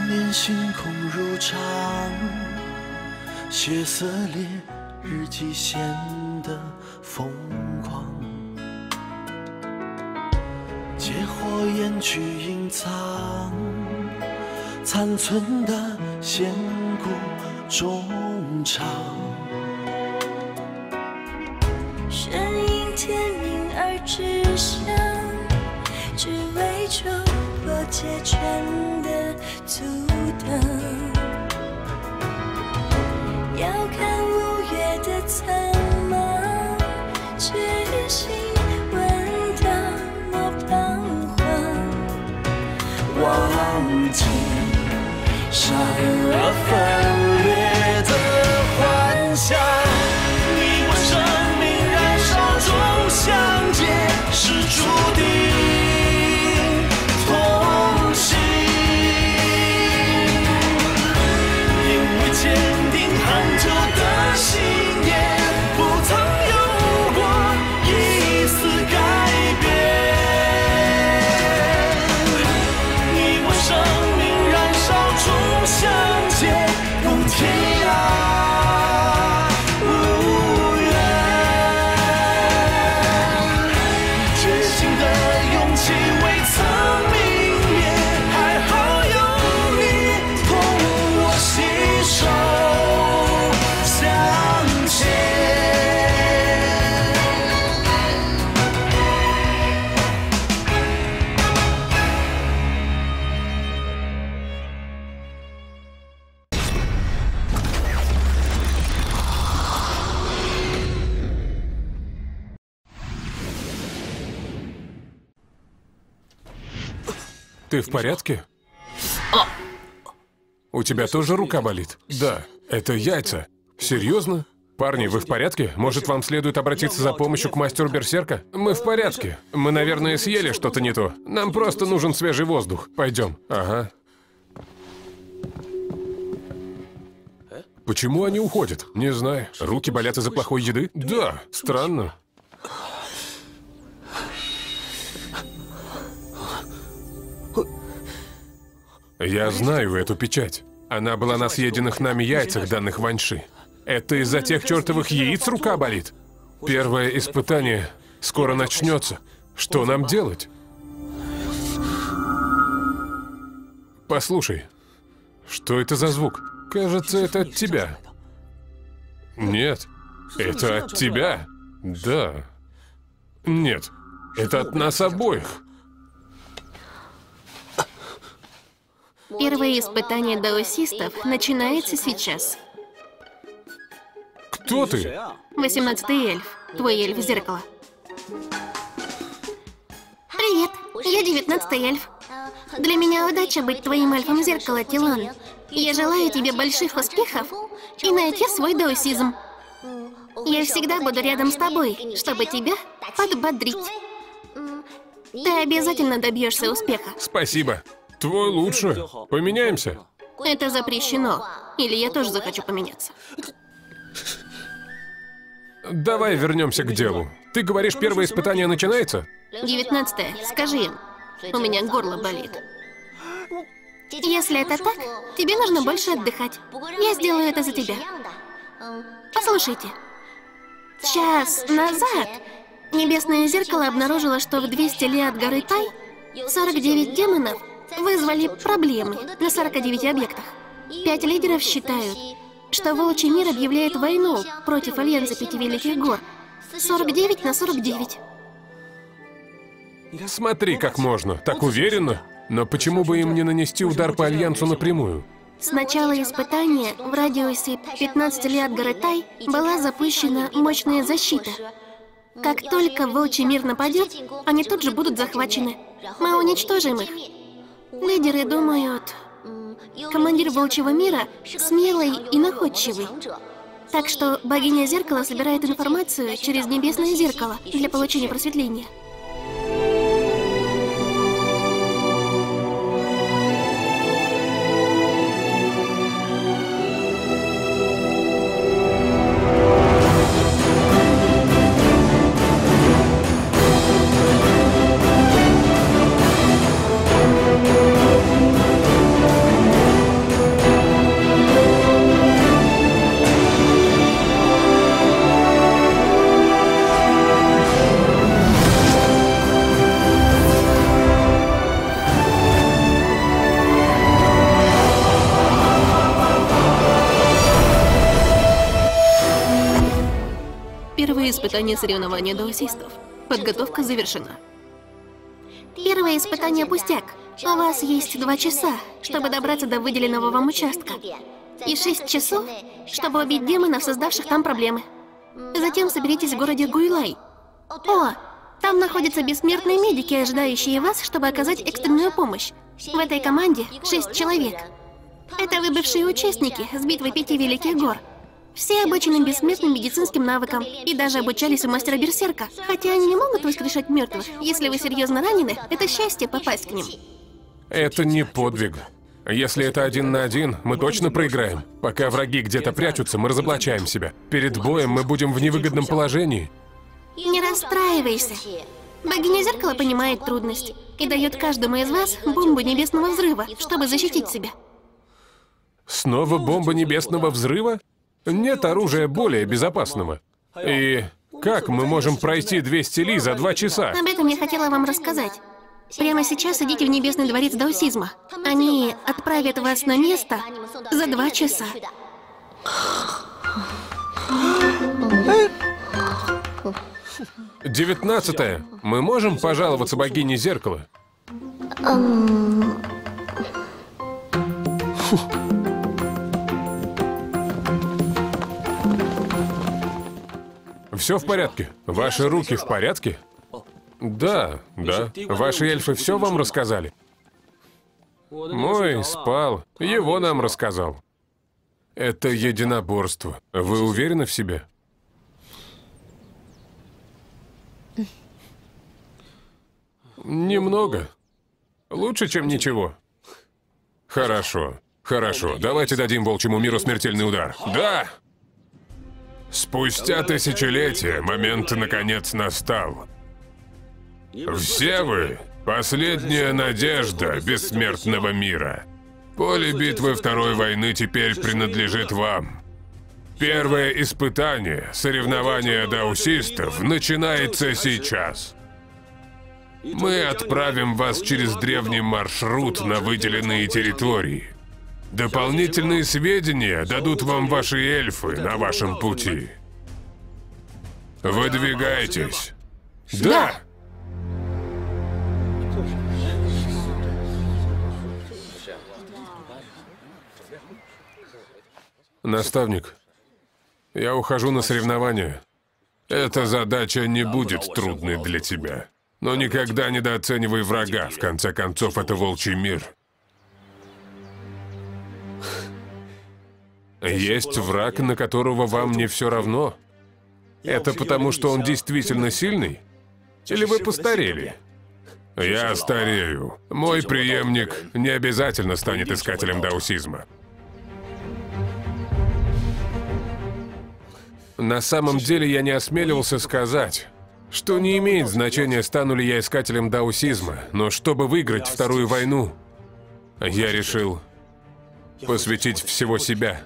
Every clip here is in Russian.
年星空如常，血色烈日记显得疯狂，借火焰去隐藏残存的仙骨衷肠。 神隐天命而志向，只为冲破界圈的阻挡。遥看五月的苍茫，决心闻到我彷徨。 忘记善恶分裂的幻想，你我生命燃烧中相见，是注定同行。因为坚定恒久的信念，不曾有过一丝改变。你我生命燃烧中相见，共天涯无缘。决心的勇气未曾泯灭，还好有你同我携手向前。 Ты в порядке? У тебя тоже рука болит? Да, это яйца. Серьезно? Парни, вы в порядке? Может, вам следует обратиться за помощью к мастеру берсерка? Мы в порядке. Мы, наверное, съели что-то не то. Нам просто нужен свежий воздух. Пойдем. Ага. Почему они уходят? Не знаю. Руки болят из-за плохой еды? Да, странно. Я знаю эту печать. Она была на съеденных нами яйцах, данных Ваньши. Это из-за тех чертовых яиц рука болит? Первое испытание скоро начнется. Что нам делать? Послушай, что это за звук? Кажется, это от тебя. Нет, это от тебя. Да. Нет, это от нас обоих. Первое испытание даосистов начинается сейчас. Кто ты? 18-й эльф. Твой эльф зеркало. Привет, я 19-й эльф. Для меня удача быть твоим эльфом зеркала, Тилан. Я желаю тебе больших успехов и найти свой даосизм. Я всегда буду рядом с тобой, чтобы тебя подбодрить. Ты обязательно добьешься успеха. Спасибо. Твой лучше. Поменяемся? Это запрещено. Или я тоже захочу поменяться. Давай вернемся к делу. Ты говоришь, первое испытание начинается? 19-е, скажи им. У меня горло болит. Если это так, тебе нужно больше отдыхать. Я сделаю это за тебя. Послушайте. Час назад Небесное зеркало обнаружило, что в 200 ли от горы Тай 49 демонов вызвали проблемы на 49 объектах. 5 лидеров считают, что Волчий мир объявляет войну против Альянса 5 Великих Гор. 49 на 49. Смотри, как можно. Так уверенно. Но почему бы им не нанести удар по Альянсу напрямую? С начала испытания в радиусе 15 ли от горы Тай была запущена мощная защита. Как только Волчий мир нападет, они тут же будут захвачены. Мы уничтожим их. Лидеры думают, командир Волчьего мира смелый и находчивый. Так что богиня зеркала собирает информацию через Небесное зеркало для получения просветления. испытание соревнования даосистов. Подготовка завершена. Первое испытание пустяк. У вас есть 2 часа, чтобы добраться до выделенного вам участка. И 6 часов, чтобы убить демонов, создавших там проблемы. Затем соберитесь в городе Гуйлай. О, там находятся бессмертные медики, ожидающие вас, чтобы оказать экстренную помощь. В этой команде 6 человек. Это выбывшие участники с битвы 5 Великих Гор. Все обучены бессмертным медицинским навыкам и даже обучались у мастера Берсерка. Хотя они не могут воскрешать мертвых. Если вы серьезно ранены, это счастье попасть к ним. Это не подвиг. Если это 1 на 1, мы точно проиграем. Пока враги где-то прячутся, мы разоблачаем себя. Перед боем мы будем в невыгодном положении. Не расстраивайся. Богиня Зеркала понимает трудность и дает каждому из вас бомбу небесного взрыва, чтобы защитить себя. Снова бомба небесного взрыва? Нет оружия более безопасного. И как мы можем пройти 200 ли за 2 часа? Об этом я хотела вам рассказать. Прямо сейчас идите в Небесный дворец даосизма. Они отправят вас на место за 2 часа. Девятнадцатое. Мы можем пожаловаться богине Зеркала? Все в порядке? Ваши руки в порядке? Да, да. Ваши эльфы все вам рассказали? Мой спал. Его нам рассказал. Это единоборство. Вы уверены в себе? Немного. Лучше, чем ничего. Хорошо. Хорошо. Давайте дадим волчьему миру смертельный удар. Да! Спустя тысячелетия момент наконец настал. Все вы — последняя надежда бессмертного мира. Поле битвы Второй войны теперь принадлежит вам. Первое испытание, соревнование даосистов, начинается сейчас. Мы отправим вас через древний маршрут на выделенные территории. Дополнительные сведения дадут вам ваши эльфы на вашем пути. Выдвигайтесь. Да! Наставник, я ухожу на соревнования. Эта задача не будет трудной для тебя. Но никогда недооценивай врага. В конце концов, это волчий мир. Есть враг, на которого вам не все равно? Это потому, что он действительно сильный? Или вы постарели? Я старею. Мой преемник не обязательно станет искателем даосизма. На самом деле я не осмеливался сказать, что не имеет значения, стану ли я искателем даосизма, но чтобы выиграть Вторую войну, я решил посвятить всего себя.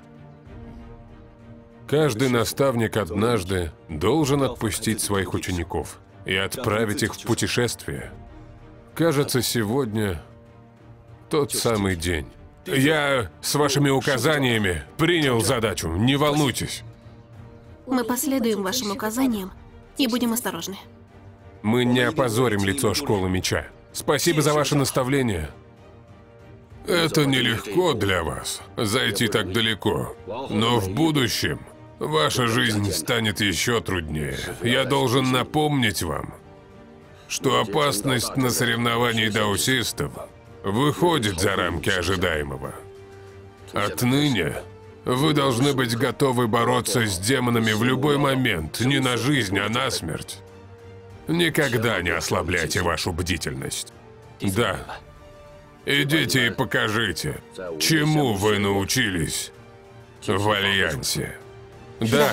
Каждый наставник однажды должен отпустить своих учеников и отправить их в путешествие. Кажется, сегодня тот самый день. Я с вашими указаниями принял задачу, не волнуйтесь. Мы последуем вашим указаниям и будем осторожны. Мы не опозорим лицо Школы Меча. Спасибо за ваше наставление. Это нелегко для вас, зайти так далеко. Но в будущем ваша жизнь станет еще труднее. Я должен напомнить вам, что опасность на соревновании даосистов выходит за рамки ожидаемого. Отныне вы должны быть готовы бороться с демонами в любой момент, не на жизнь, а на смерть. Никогда не ослабляйте вашу бдительность. Да. Идите и покажите, чему вы научились в Альянсе. Да.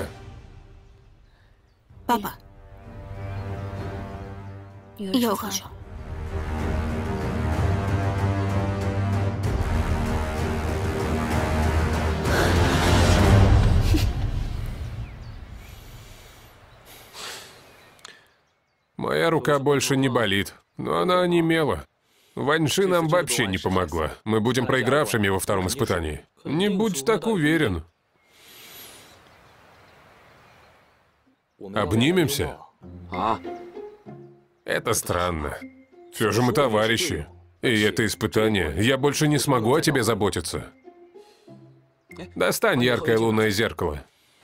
Папа, я ухожу. Моя рука больше не болит, но она онемела. Ваньши нам вообще не помогла. Мы будем проигравшими во втором испытании. Не будь так уверен. Обнимемся? Это странно. Все же мы товарищи. И это испытание. Я больше не смогу о тебе заботиться. Достань яркое лунное зеркало.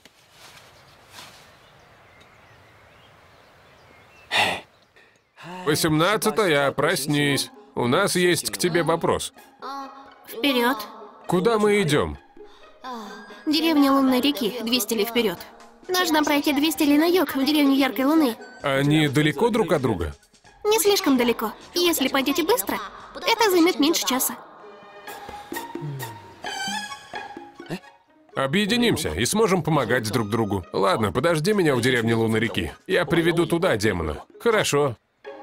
18-я, проснись. У нас есть к тебе вопрос. Вперед. Куда мы идем? Деревня Лунной реки, 200 ли вперед. Нужно пройти 200 ли на юг, в деревню Яркой Луны. Они далеко друг от друга? Не слишком далеко. Если пойдете быстро, это займет меньше часа. Объединимся и сможем помогать друг другу. Ладно, подожди меня у деревни Лунной реки. Я приведу туда демона. Хорошо.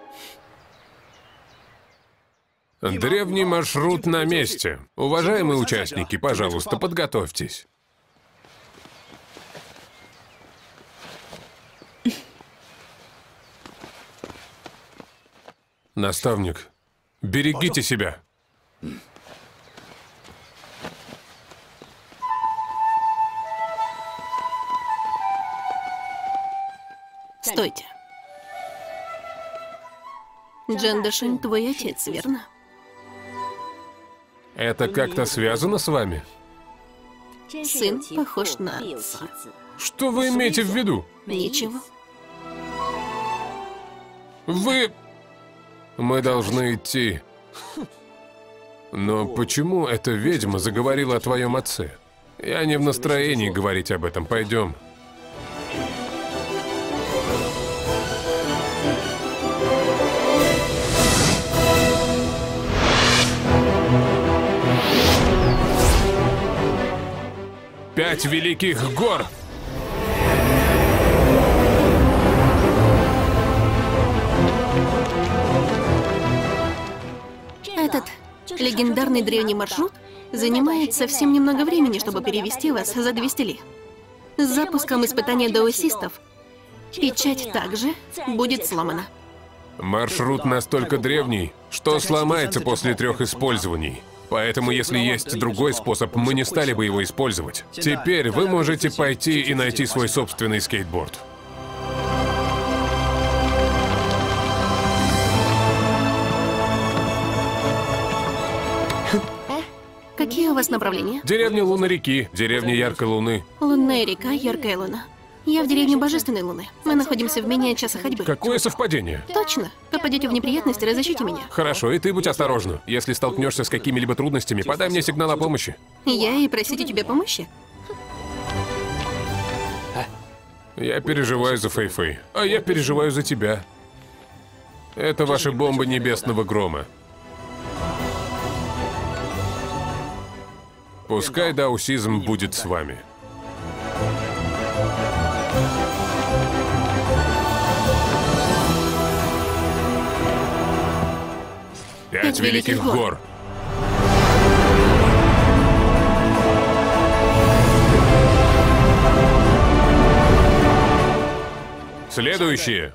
Древний маршрут на месте. Уважаемые участники, пожалуйста, подготовьтесь. Наставник, берегите себя. Стойте. Джандашин твой отец, верно? Это как-то связано с вами? Сын похож на отца. Что вы имеете в виду? Ничего. Вы... Мы должны идти. Но почему эта ведьма заговорила о твоем отце? Я не в настроении говорить об этом. Пойдем. Пять великих гор! Этот легендарный древний маршрут занимает совсем немного времени, чтобы перевести вас за 200 ли. С запуском испытания даосистов печать также будет сломана. Маршрут настолько древний, что сломается после 3 использований. Поэтому, если есть другой способ, мы не стали бы его использовать. Теперь вы можете пойти и найти свой собственный скейтборд. Какие у вас направления? Деревня Лунной реки, деревня Яркой Луны. Лунная река, Яркая Луна. Я в деревне Божественной Луны. Мы находимся в менее часа ходьбы. Какое совпадение? Точно. Попадете в неприятности, разыщите меня. Хорошо, и ты будь осторожна. Если столкнешься с какими-либо трудностями, подай мне сигнал о помощи. Я и просить у тебя помощи? Я переживаю за Фэй-Фэй, а я переживаю за тебя. Это ваши бомбы небесного грома. Пускай даосизм будет с вами. Пять великих гор. Следующие.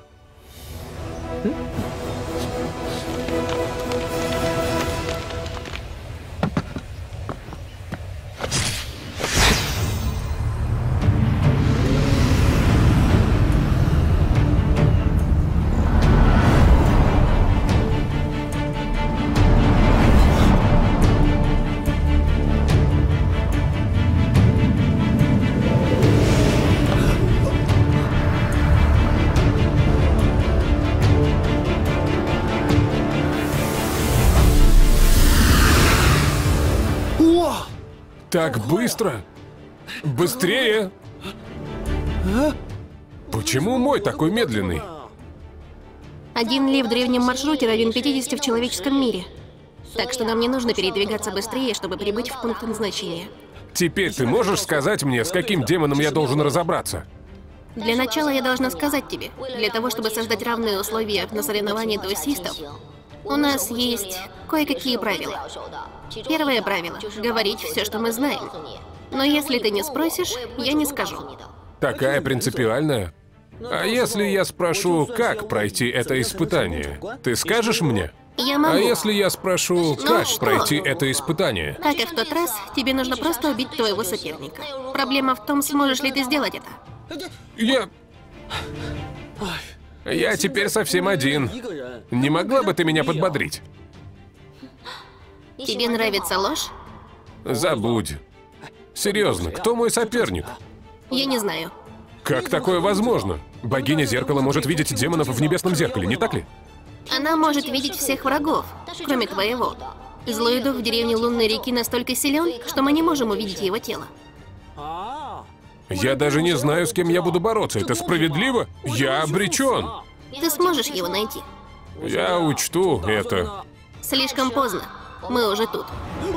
Так быстро? Быстрее! Почему мой такой медленный? 1 ли в древнем маршруте равен 50 в человеческом мире. Так что нам не нужно передвигаться быстрее, чтобы прибыть в пункт назначения. Теперь ты можешь сказать мне, с каким демоном я должен разобраться? Для начала я должна сказать тебе, для того, чтобы создать равные условия на соревновании даосистов, у нас есть кое-какие правила. Первое правило — говорить все, что мы знаем. Но если ты не спросишь, я не скажу. Такая принципиальная? А если я спрошу, как пройти это испытание, ты скажешь мне? Я могу. А если я спрошу, как что? пройти это испытание? Как и в тот раз, тебе нужно просто убить твоего соперника. Проблема в том, сможешь ли ты сделать это. Я теперь совсем один. Не могла бы ты меня подбодрить? Тебе нравится ложь? Забудь. Серьезно, кто мой соперник? Я не знаю. Как такое возможно? Богиня Зеркала может видеть демонов в небесном зеркале, не так ли? Она может видеть всех врагов, кроме твоего. Злой дух в деревне Лунной реки настолько силен, что мы не можем увидеть его тело. Я даже не знаю, с кем я буду бороться. Это справедливо? Я обречен. Ты сможешь его найти. Я учту это. Слишком поздно. Мы уже тут.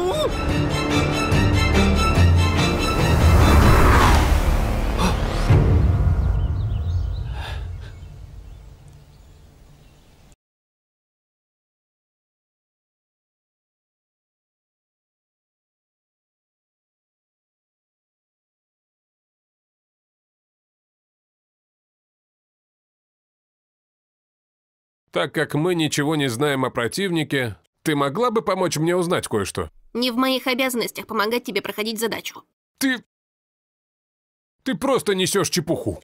Так как мы ничего не знаем о противнике, ты могла бы помочь мне узнать кое-что? Не в моих обязанностях помогать тебе проходить задачу. Ты просто несешь чепуху.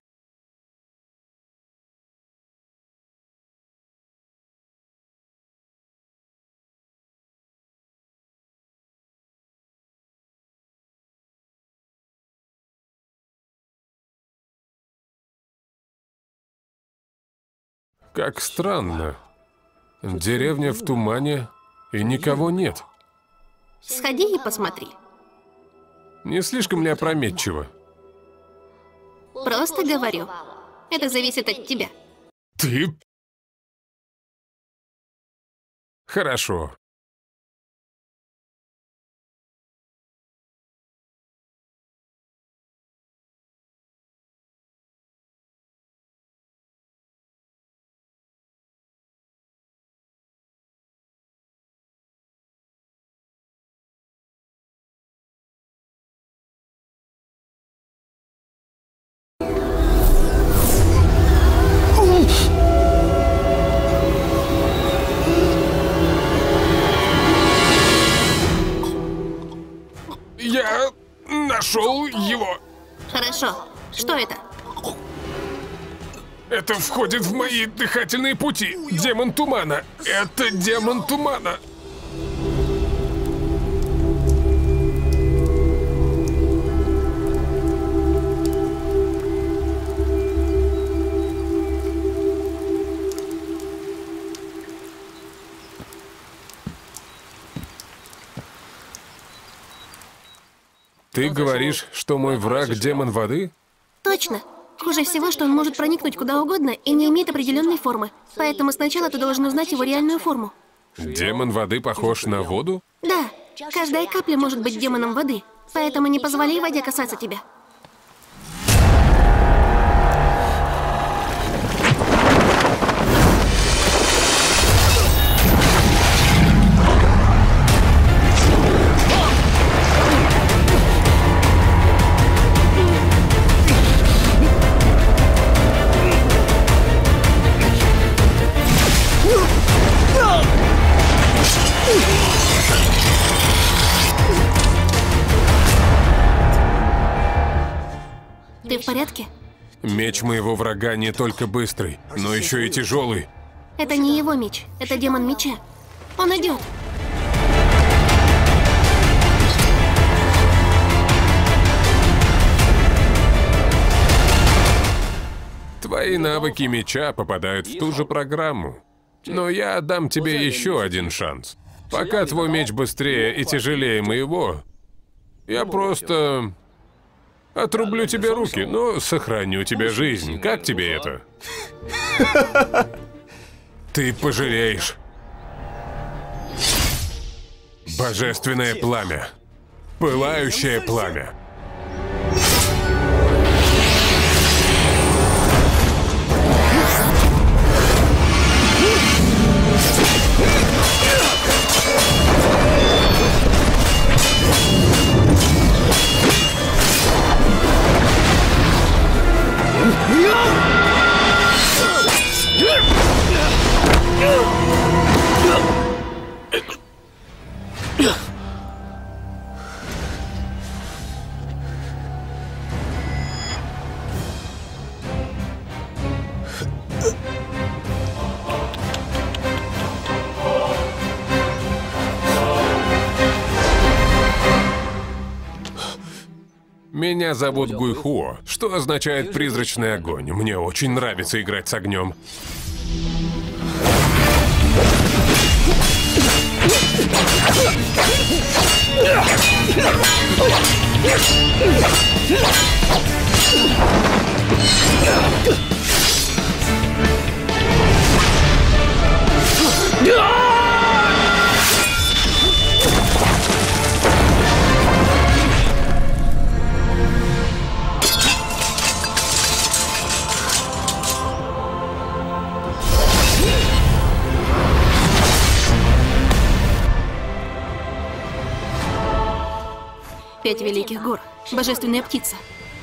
Как странно. Деревня в тумане, и никого нет. Сходи и посмотри. Не слишком ли опрометчиво? Просто говорю. Это зависит от тебя. Ты? Хорошо. Я нашел его. Хорошо. Что это? Это входит в мои дыхательные пути. Демон тумана. Это демон тумана. Ты говоришь, что мой враг демон воды? Точно. Хуже всего, что он может проникнуть куда угодно и не имеет определенной формы. Поэтому сначала ты должен узнать его реальную форму. Демон воды похож на воду? Да. Каждая капля может быть демоном воды. Поэтому не позволяй воде касаться тебя. Ты в порядке? Меч моего врага не только быстрый, но еще и тяжелый. Это не его меч, это демон меча. Он идет. Твои навыки меча попадают в ту же программу. Но я дам тебе еще один шанс. Пока твой меч быстрее и тяжелее моего, я просто отрублю тебе руки, но сохраню тебе жизнь. Как тебе это? Ты пожалеешь. Божественное пламя. Пылающее пламя. Меня зовут Гуйхуо, что означает «призрачный огонь». Мне очень нравится играть с огнем. Пять великих гор. Божественная птица.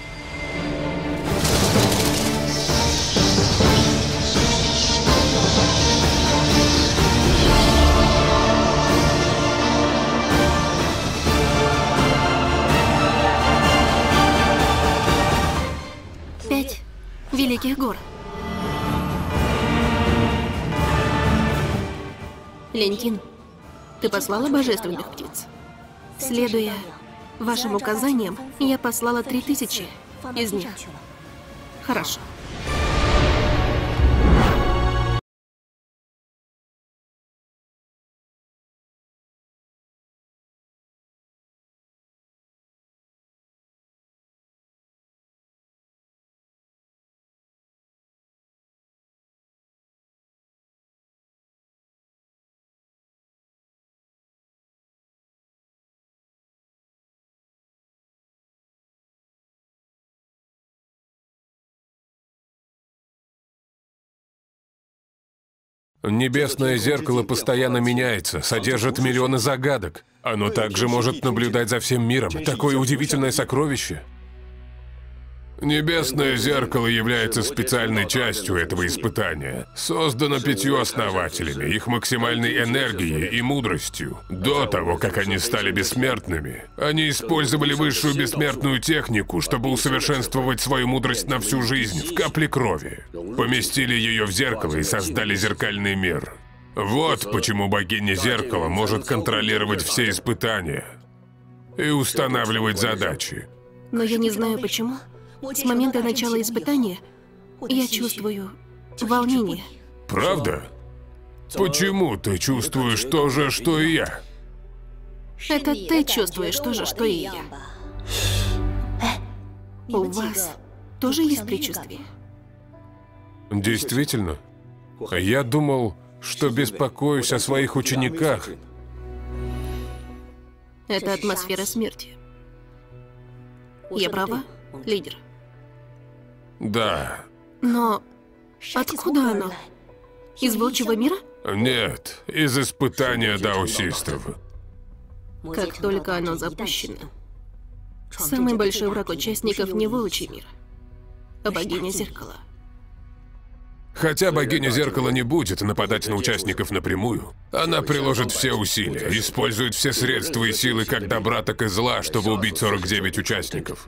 Пять великих гор. Лентин, ты послала божественных птиц? Следуя вашим указаниям, я послала 3000 из них. Хорошо. Небесное зеркало постоянно меняется, содержит миллионы загадок. Оно также может наблюдать за всем миром. Такое удивительное сокровище. Небесное зеркало является специальной частью этого испытания. Создано 5 основателями, их максимальной энергией и мудростью. До того, как они стали бессмертными, они использовали высшую бессмертную технику, чтобы усовершенствовать свою мудрость на всю жизнь в капле крови. Поместили ее в зеркало и создали зеркальный мир. Вот почему богиня зеркала может контролировать все испытания и устанавливать задачи. Но я не знаю почему. С момента начала испытания я чувствую волнение. Правда? Почему ты чувствуешь то же, что и я? Это ты чувствуешь то же, что и я. У вас тоже есть предчувствие? Действительно? Я думал, что беспокоюсь о своих учениках. Это атмосфера смерти. Я права, лидер? Да. Но откуда оно? Из волчьего мира? Нет, из испытания даосистов. Как только оно запущено, самый большой враг участников не волчий мир, а богиня зеркала. Хотя богиня зеркала не будет нападать на участников напрямую, она приложит все усилия, использует все средства и силы как добра, так и зла, чтобы убить 49 участников.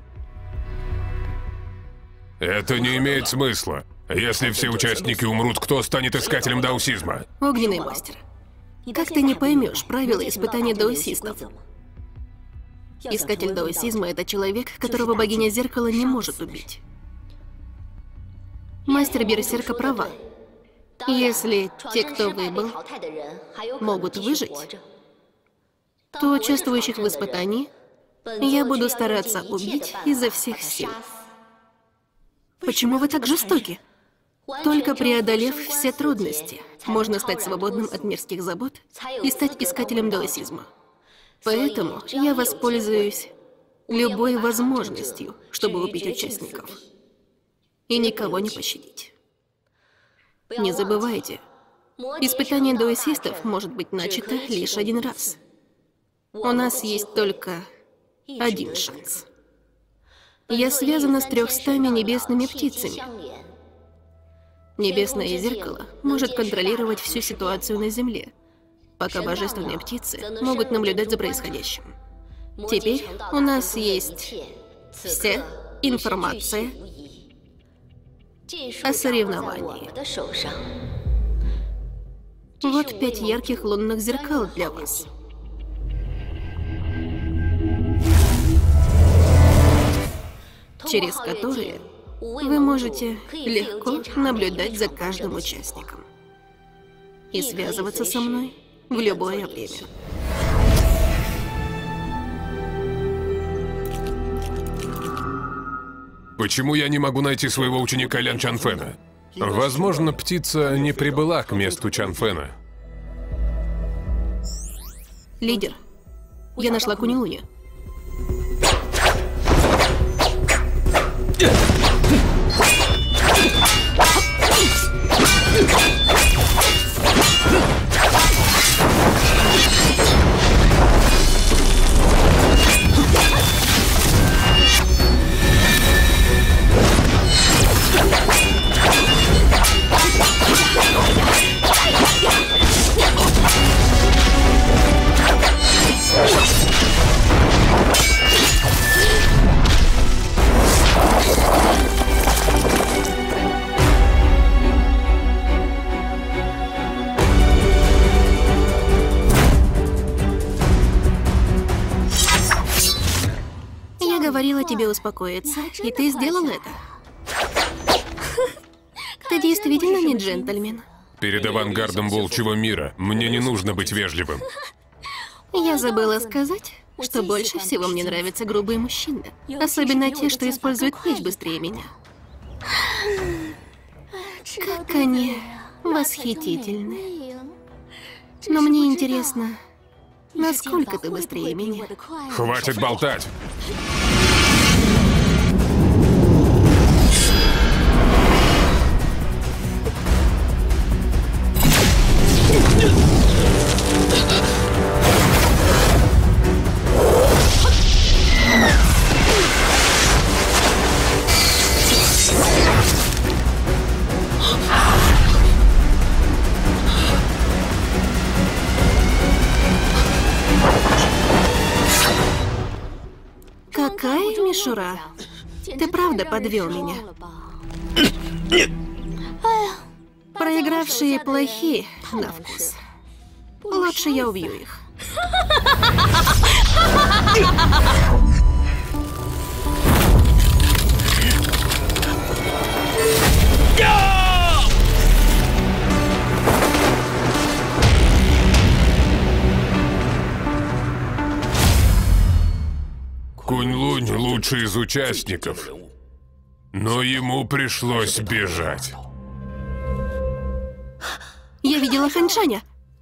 Это не имеет смысла. Если все участники умрут, кто станет искателем даосизма? Огненный мастер, как ты не поймешь правила испытания даосистов? Искатель даосизма — это человек, которого богиня зеркала не может убить. Мастер Берсерка права. Если те, кто выбыл, могут выжить, то участвующих в испытании я буду стараться убить изо всех сил. Почему вы так жестоки? Только преодолев все трудности, можно стать свободным от мирских забот и стать искателем даосизма. Поэтому я воспользуюсь любой возможностью, чтобы убить участников. И никого не пощадить. Не забывайте, испытание даосистов может быть начато лишь один раз. У нас есть только один шанс. Я связана с 300 небесными птицами. Небесное зеркало может контролировать всю ситуацию на Земле, пока божественные птицы могут наблюдать за происходящим. Теперь у нас есть вся информация о соревновании. Вот 5 ярких лунных зеркал для вас. через которые вы можете легко наблюдать за каждым участником и связываться со мной в любое время. Почему я не могу найти своего ученика Лян Чанфена? Возможно, птица не прибыла к месту Чанфена. Лидер, я нашла Кунь-Луня. Я говорила тебе успокоиться, и ты сделал это. Ты действительно не джентльмен. Перед авангардом волчьего мира мне не нужно быть вежливым. Я забыла сказать, что больше всего мне нравятся грубые мужчины. Особенно те, что используют меч быстрее меня. Как они восхитительны. Но мне интересно, насколько ты быстрее меня. Хватит болтать! Какая мишура. Ты правда подвел меня. Проигравшие плохи на вкус. Лучше я убью их. Кунь-Лунь лучший из участников, но ему пришлось бежать. Я видела Хэншаня.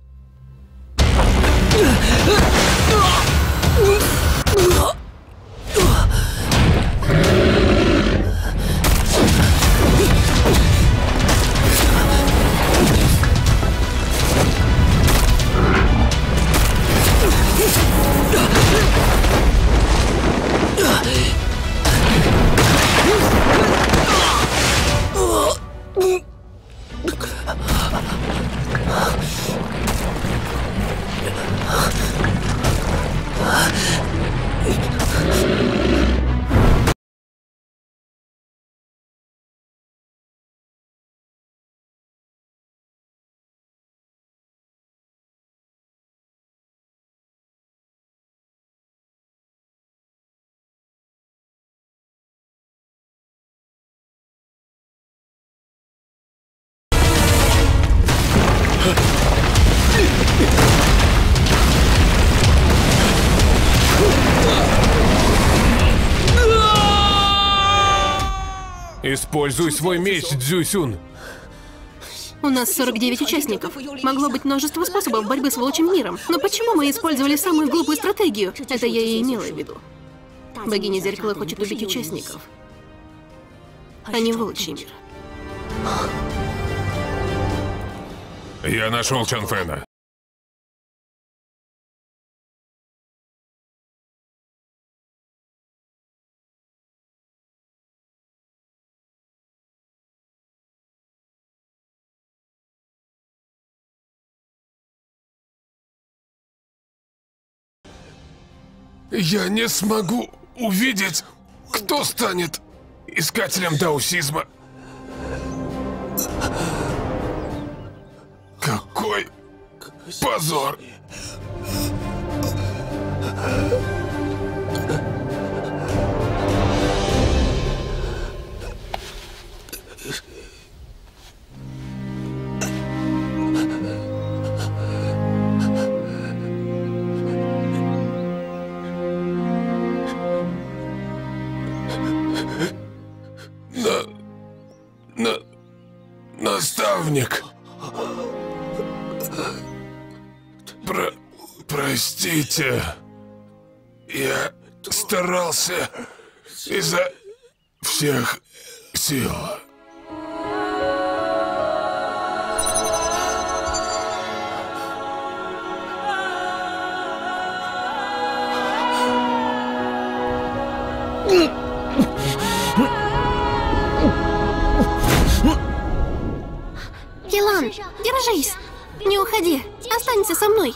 Используй свой меч, Цзюсюн. У нас 49 участников. Могло быть множество способов борьбы с волчьим миром. Но почему мы использовали самую глупую стратегию? Это я и имела в виду. Богиня Зеркала хочет убить участников, а не волчий мир. Я нашел Чанфена. Я не смогу увидеть, кто станет искателем даосизма. Какой позор! Наставник. Простите. Я старался изо всех сил. Тилан, держись! Не уходи! Останься со мной!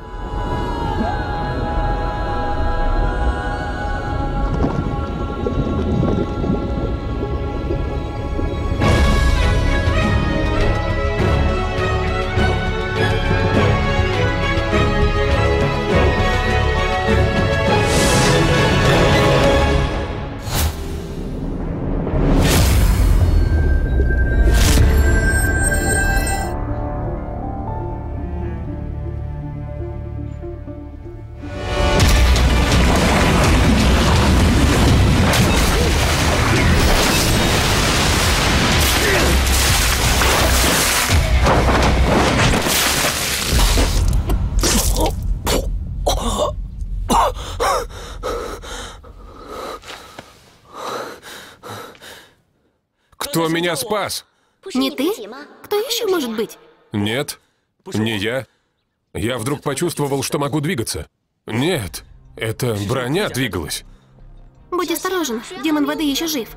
Кто меня спас? Не ты? Кто еще может быть? Нет, не я. Я вдруг почувствовал, что могу двигаться. Нет, это броня двигалась. Будь осторожен, демон воды еще жив.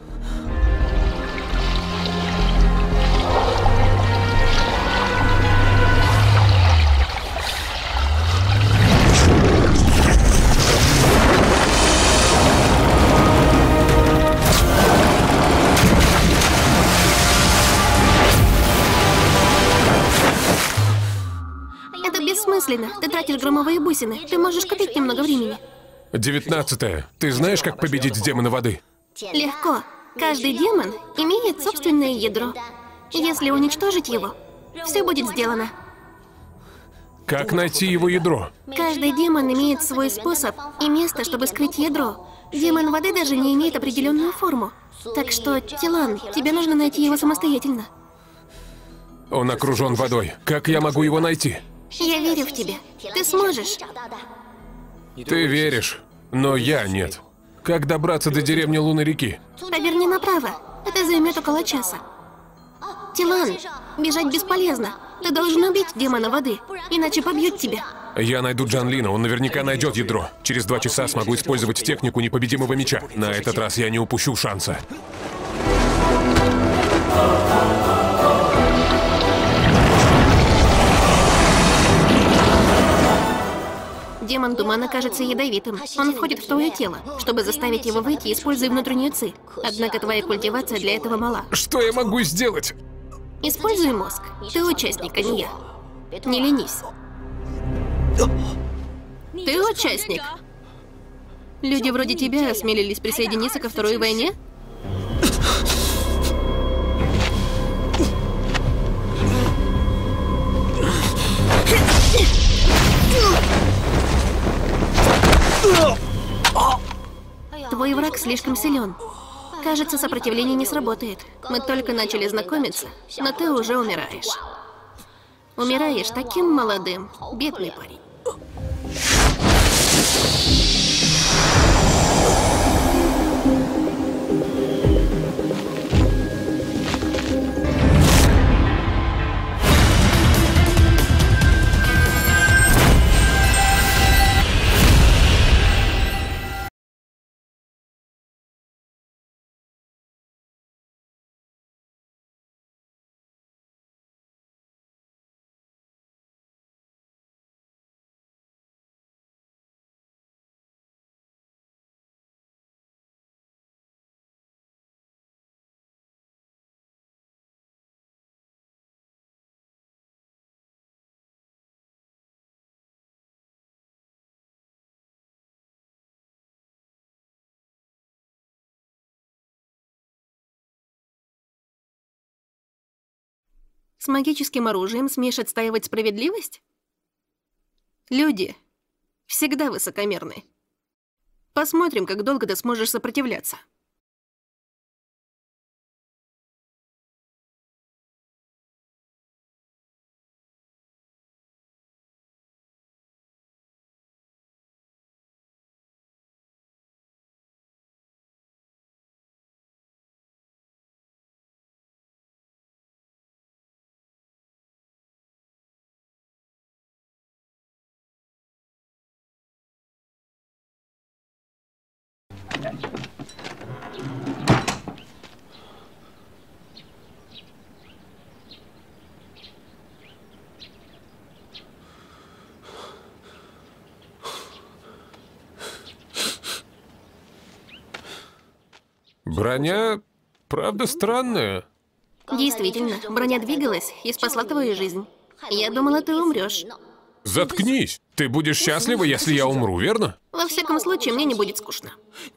Это бессмысленно. Ты тратишь громовые бусины. Ты можешь купить немного времени. 19-е. Ты знаешь, как победить демона воды? Легко. Каждый демон имеет собственное ядро. Если уничтожить его, все будет сделано. Как найти его ядро? Каждый демон имеет свой способ и место, чтобы скрыть ядро. Демон воды даже не имеет определенную форму. Так что, Тилан, тебе нужно найти его самостоятельно. Он окружен водой. Как я могу его найти? Я верю в тебя. Ты сможешь. Ты веришь, но я нет. Как добраться до деревни Лунной реки? Поверни направо. Это займет около часа. Тилан, бежать бесполезно. Ты должен убить демона воды, иначе побьют тебя. Я найду Джанлина, он наверняка найдет ядро. Через 2 часа смогу использовать технику непобедимого меча. На этот раз я не упущу шанса. Демон тумана кажется ядовитым. Он входит в твое тело. Чтобы заставить его выйти, используй внутреннюю ци. Однако твоя культивация для этого мала. Что я могу сделать? Используй мозг. Ты участник, а не я. Не ленись. Ты участник. Люди вроде тебя осмелились присоединиться ко Второй войне? Твой враг слишком силен. Кажется, сопротивление не сработает. Мы только начали знакомиться, но ты уже умираешь. Умираешь таким молодым, бедный парень. С магическим оружием смеешь отстаивать справедливость? Люди всегда высокомерны. Посмотрим, как долго ты сможешь сопротивляться. Броня, правда, странная. Действительно, броня двигалась и спасла твою жизнь. Я думала, ты умрешь. Заткнись! Ты будешь счастлива, если я умру, верно? Во всяком случае, мне не будет скучно.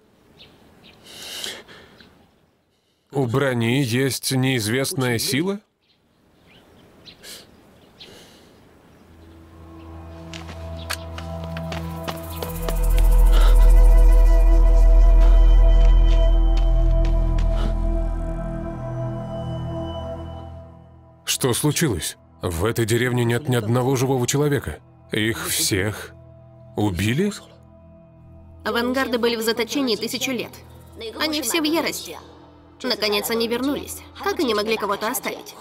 У брони есть неизвестная сила? Что случилось? В этой деревне нет ни одного живого человека. Их всех убили? Авангарды были в заточении 1000 лет. Они все в ярости. Наконец они вернулись. Как они могли кого-то оставить?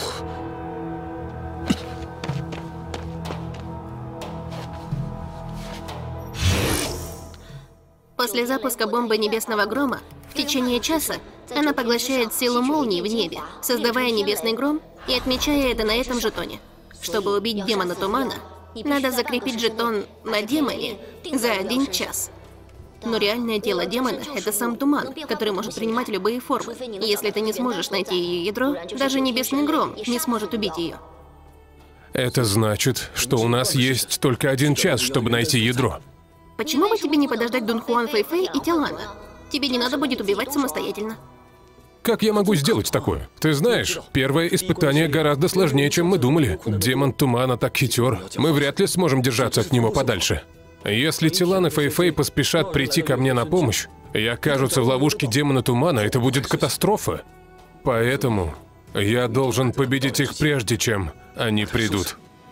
После запуска бомбы Небесного Грома в течение часа она поглощает силу молнии в небе, создавая Небесный Гром и отмечая это на этом жетоне. Чтобы убить демона Тумана, надо закрепить жетон на демоне за 1 час. Но реальное тело демона — это сам туман, который может принимать любые формы. И если ты не сможешь найти ее ядро, даже Небесный Гром не сможет убить ее. Это значит, что у нас есть только 1 час, чтобы найти ядро. Почему бы тебе не подождать Дунхуан Фэйфэй и Тилана? Тебе не надо будет убивать самостоятельно. Как я могу сделать такое? Ты знаешь, первое испытание гораздо сложнее, чем мы думали. Демон Тумана так хитер. Мы вряд ли сможем держаться от него подальше. Если Тилан и Фэйфэй поспешат прийти ко мне на помощь и окажутся в ловушке демона Тумана, это будет катастрофа. Поэтому я должен победить их прежде, чем они придут.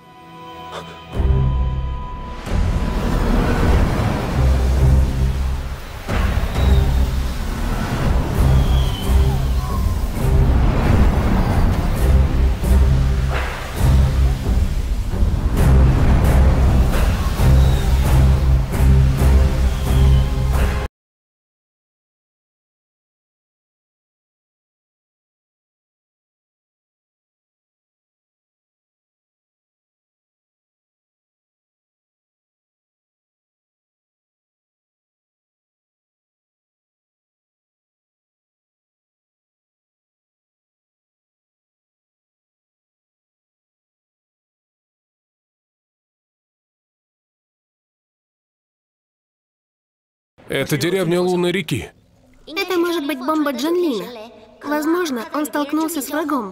Это деревня Лунной реки. Это может быть бомба Джанлина. Возможно, он столкнулся с врагом.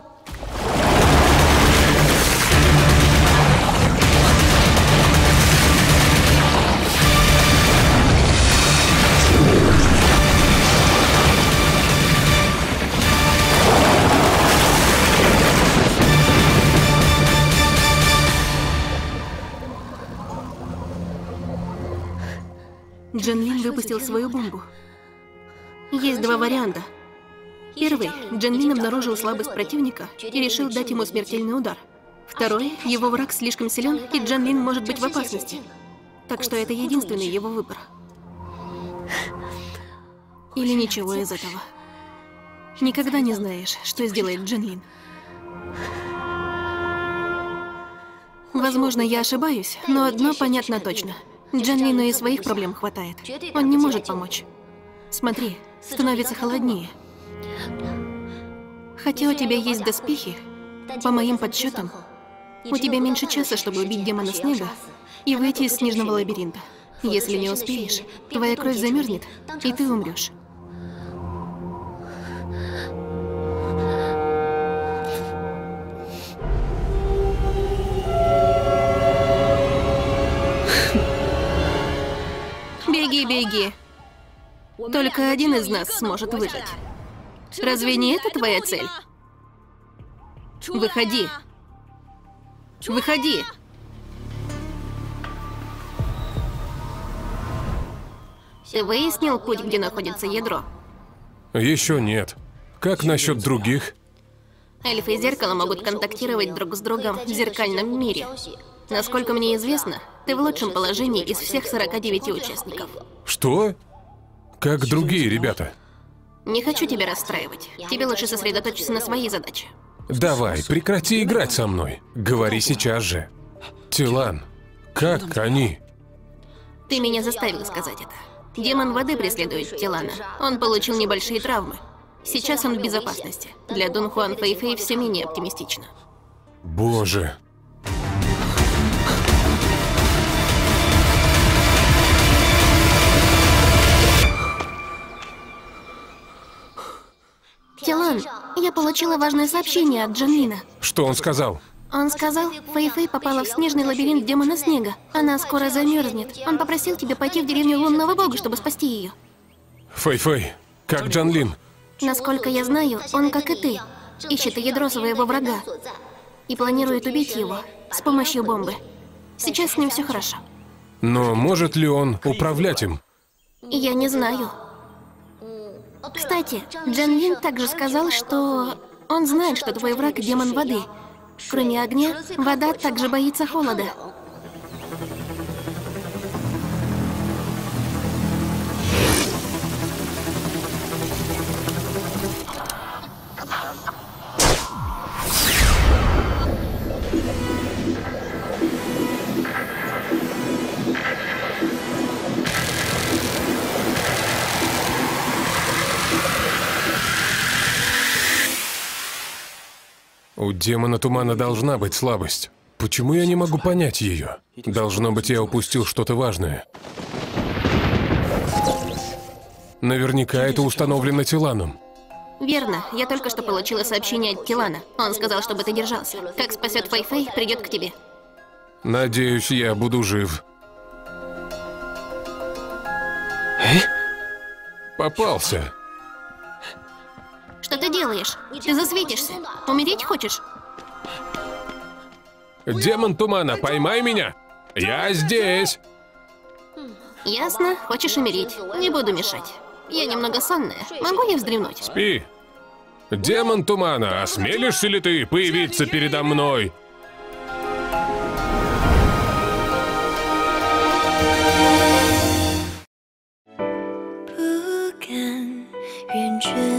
Джанлин выпустил свою бомбу. Есть 2 варианта. Первый. Джанлин обнаружил слабость противника и решил дать ему смертельный удар. Второй. Его враг слишком силен, и Джанлин может быть в опасности. Так что это единственный его выбор. Или ничего из этого. Никогда не знаешь, что сделает Джанлин. Возможно, я ошибаюсь, но одно понятно точно. Джанлину и своих проблем хватает. Он не может помочь. Смотри, становится холоднее. Хотя у тебя есть доспехи, по моим подсчетам, у тебя меньше часа, чтобы убить демона снега и выйти из снежного лабиринта. Если не успеешь, твоя кровь замерзнет, и ты умрешь. Беги, беги. Только один из нас сможет выжить. Разве не это твоя цель? Выходи. Выходи. Ты выяснил путь, где находится ядро? Еще нет. Как насчет других? Эльфы и зеркало могут контактировать друг с другом в зеркальном мире. Насколько мне известно, ты в лучшем положении из всех 49 участников. Что? как другие ребята. Не хочу тебя расстраивать. Тебе лучше сосредоточиться на своей задаче. Давай, прекрати играть со мной. Говори сейчас же. Тилан, как они? Ты меня заставил сказать это. Демон воды преследует Тилана. Он получил небольшие травмы. Сейчас он в безопасности. Для Дун Хуан Фэй-Фэй все менее оптимистично. Боже. Тилан, я получила важное сообщение от Джанлина. Что он сказал? Он сказал, Фэй-Фэй попала в снежный лабиринт демона снега. Она скоро замерзнет. Он попросил тебя пойти в деревню лунного бога, чтобы спасти ее. Фэй-Фэй, как Джанлин? Насколько я знаю, он, как и ты, ищет ядро своего врага и планирует убить его с помощью бомбы. Сейчас с ним все хорошо. Но может ли он управлять им? Я не знаю. Кстати, Джанлин также сказал, что он знает, что твой враг — демон воды. Кроме огня, вода также боится холода. У демона тумана должна быть слабость. Почему я не могу понять ее? Должно быть, я упустил что-то важное. Наверняка это установлено Тиланом. Верно. Я только что получила сообщение от Тилана. Он сказал, чтобы ты держался. Как спасет Фэй-Фэй, придет к тебе. Надеюсь, я буду жив. Попался. Что ты делаешь? Ты засветишься. Умереть хочешь? Демон тумана, поймай меня! Я здесь! Ясно. Хочешь умереть. Не буду мешать. Я немного сонная. Могу я вздремнуть? Спи. Демон тумана, осмелишься ли ты появиться передо мной? 不敢认真